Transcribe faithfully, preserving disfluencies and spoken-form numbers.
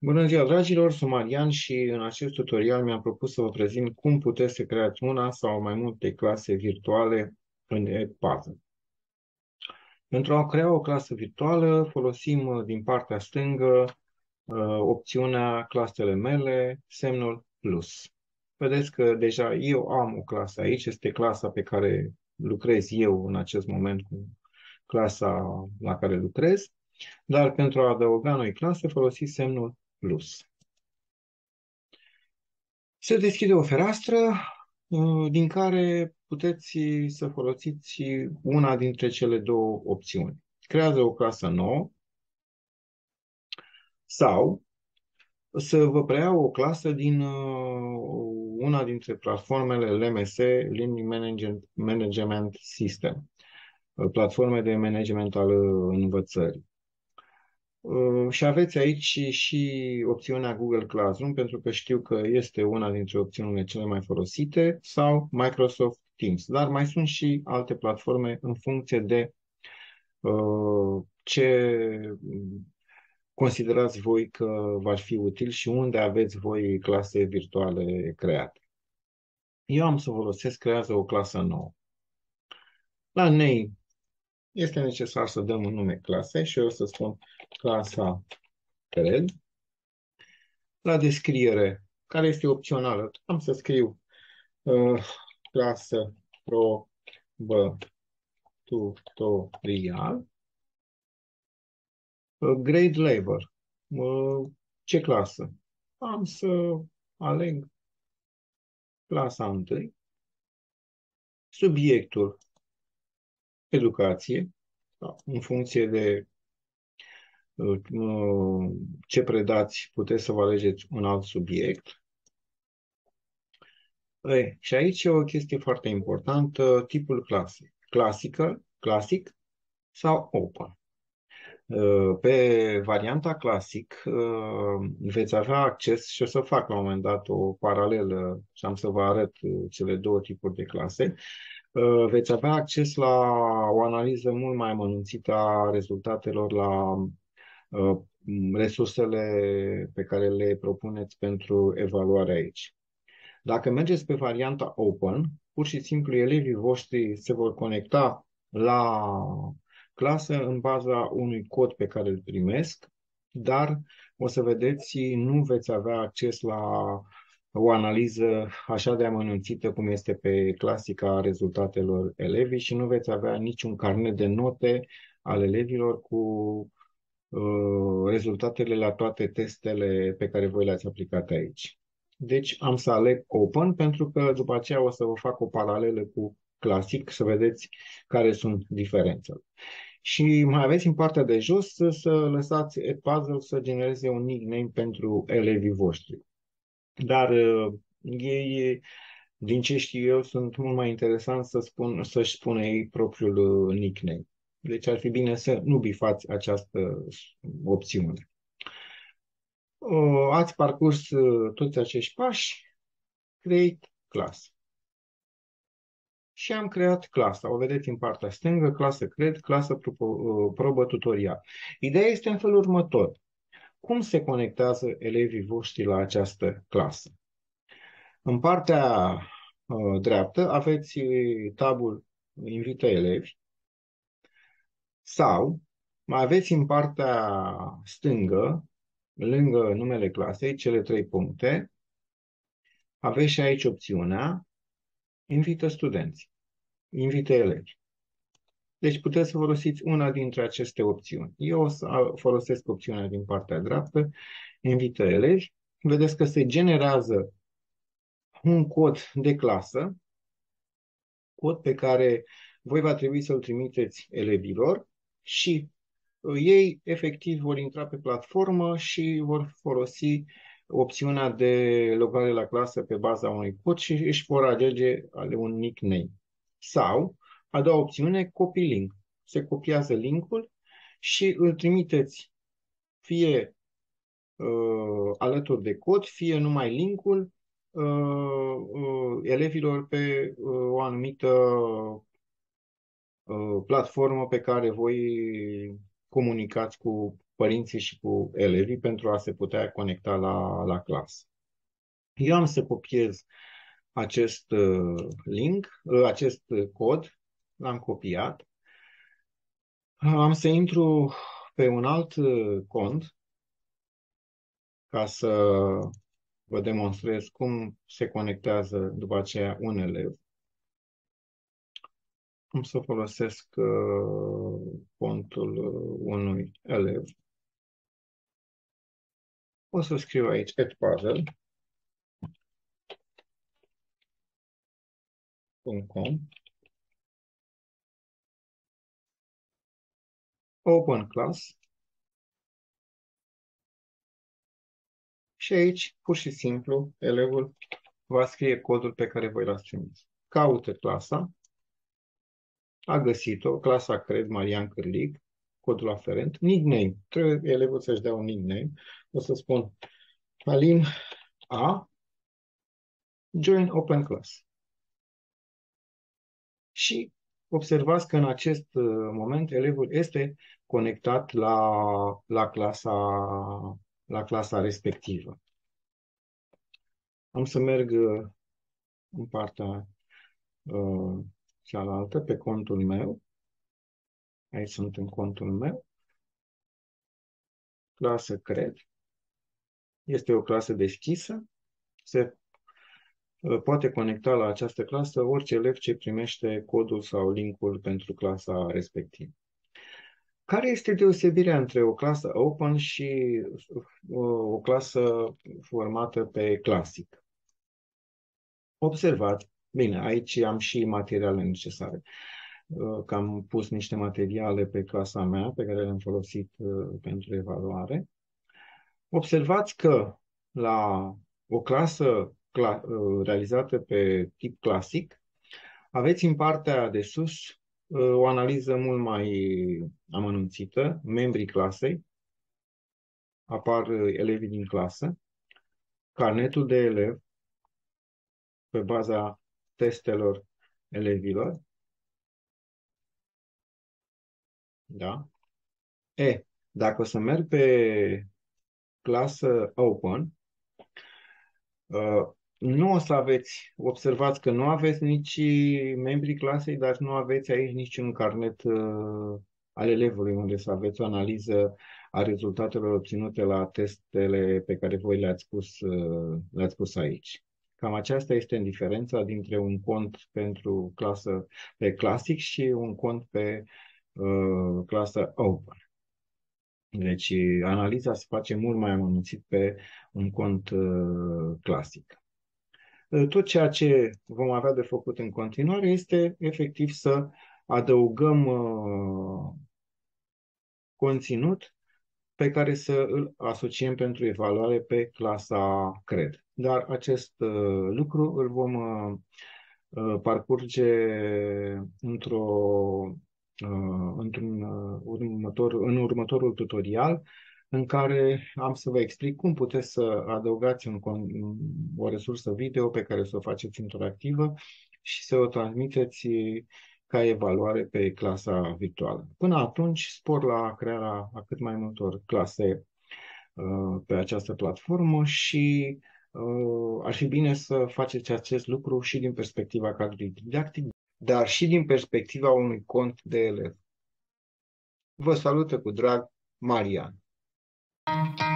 Bună ziua, dragilor! Sunt Marian și în acest tutorial mi-am propus să vă prezint cum puteți să creați una sau mai multe clase virtuale în Edpuzzle. Pentru a crea o clasă virtuală, folosim uh, din partea stângă uh, opțiunea clasele mele, semnul plus. Vedeți că deja eu am o clasă aici, este clasa pe care lucrez eu în acest moment cu clasa la care lucrez, dar pentru a adăuga noi clase folosiți semnul plus. Se deschide o fereastră uh, din care puteți să folosiți una dintre cele două opțiuni. Creează o clasă nouă sau să vă preia o clasă din uh, una dintre platformele L M S, Learning Management Management System, uh, platforme de management al uh, învățării. Uh, Și aveți aici și, și opțiunea Google Classroom, pentru că știu că este una dintre opțiunile cele mai folosite, sau Microsoft Teams. Dar mai sunt și alte platforme în funcție de uh, ce considerați voi că va fi util și unde aveți voi clase virtuale create. Eu am să folosesc creează o clasă nouă. La name este necesar să dăm un nume clasei și eu o să spun clasa cred. La descriere, care este opțională, am să scriu uh, clasă probă tutorial. Uh, grade level, uh, ce clasă? Am să aleg clasa întâi. Subiectul, educație, da, în funcție de uh, uh, ce predați, puteți să vă alegeți un alt subiect. E, și aici e o chestie foarte importantă, tipul clasei. Clasică, clasic sau open. Pe varianta clasic veți avea acces, și o să fac la un moment dat o paralelă și am să vă arăt cele două tipuri de clase. Veți avea acces la o analiză mult mai amănunțită a rezultatelor, la resursele pe care le propuneți pentru evaluare aici. Dacă mergeți pe varianta Open, pur și simplu elevii voștri se vor conecta la clasă în baza unui cod pe care îl primesc, dar o să vedeți, nu veți avea acces la o analiză așa de amănunțită cum este pe clasica a rezultatelor elevii și nu veți avea niciun carnet de note al elevilor cu uh, rezultatele la toate testele pe care voi le-ați aplicat aici. Deci am să aleg Open pentru că după aceea o să vă fac o paralelă cu Classic să vedeți care sunt diferențele. Și mai aveți în partea de jos să, să lăsați Edpuzzle să genereze un nickname pentru elevii voștri. Dar uh, ei, din ce știu eu, sunt mult mai interesanți să spun, să-și spună ei propriul uh, nickname. Deci ar fi bine să nu bifați această opțiune. Uh, ați parcurs uh, toți acești pași, create class. Și am creat clasa. O vedeți în partea stângă, clasă cred, clasă probă, uh, probă tutorial. Ideea este în felul următor. Cum se conectează elevii voștri la această clasă? În partea uh, dreaptă aveți tabul Invită elevi sau mai aveți în partea stângă, lângă numele clasei, cele trei puncte, aveți și aici opțiunea Invită studenți, invită elevi. Deci puteți să folosiți una dintre aceste opțiuni. Eu o să folosesc opțiunea din partea dreaptă, invită elevi. Vedeți că se generează un cod de clasă, cod pe care voi va trebui să-l trimiteți elevilor și ei efectiv vor intra pe platformă și vor folosi opțiunea de logare la clasă pe baza unui cod și își vor alege ale un nickname. Sau, a doua opțiune, copy link. Se copiază linkul și îl trimiteți fie uh, alături de cod, fie numai linkul uh, uh, elevilor pe uh, o anumită uh, platformă pe care voi comunicați cu părinții și cu elevii pentru a se putea conecta la, la clasă. Eu am să copiez acest uh, link, uh, acest cod, l-am copiat. Am să intru pe un alt uh, cont ca să vă demonstrez cum se conectează după aceea un elev. Am să folosesc uh, contul uh, unui elev. O să scriu aici edpuzzle punct com, open class și aici, pur și simplu, elevul va scrie codul pe care voi l-ați trimis. Caută clasa, a găsit-o, clasa Cred Marian Cârlig, codul aferent, nickname, trebuie elevul să-și dea un nickname, o să spun Alin A, join open class. Și observați că în acest uh, moment elevul este conectat la, la, clasa, la clasa respectivă. Am să merg uh, în partea uh, cealaltă, pe contul meu. Aici sunt în contul meu. Clasă Cred. Este o clasă deschisă. Se uh, poate conecta la această clasă orice elev ce primește codul sau linkul pentru clasa respectivă. Care este deosebirea între o clasă open și o clasă formată pe clasic? Observați, bine, aici am și materiale necesare, că am pus niște materiale pe clasa mea, pe care le-am folosit pentru evaluare. Observați că la o clasă realizată pe tip clasic, aveți în partea de sus o analiză mult mai amănunțită, membrii clasei, apar elevii din clasă, carnetul de elev pe baza testelor elevilor, da? E, dacă o să merg pe clasă open, nu o să aveți, observați că nu aveți nici membrii clasei, dar nu aveți aici niciun carnet uh, al elevului, unde să aveți o analiză a rezultatelor obținute la testele pe care voi le-ați pus, uh, le-ați pus aici. Cam aceasta este diferența dintre un cont pentru clasă pe clasic și un cont pe uh, clasă open. Deci analiza se face mult mai amănunțit pe un cont uh, clasic. Tot ceea ce vom avea de făcut în continuare este efectiv să adăugăm uh, conținut pe care să îl asociem pentru evaluare pe clasa Cred. Dar acest uh, lucru îl vom uh, uh, parcurge într-o, uh, într-un uh, următor, în următorul tutorial, în care am să vă explic cum puteți să adăugați un, o resursă video pe care să o faceți interactivă și să o transmiteți ca evaluare pe clasa virtuală. Până atunci, spor la crearea a cât mai multor clase uh, pe această platformă și uh, ar fi bine să faceți acest lucru și din perspectiva cadrului didactic, dar și din perspectiva unui cont de elev. Vă salută cu drag Marian.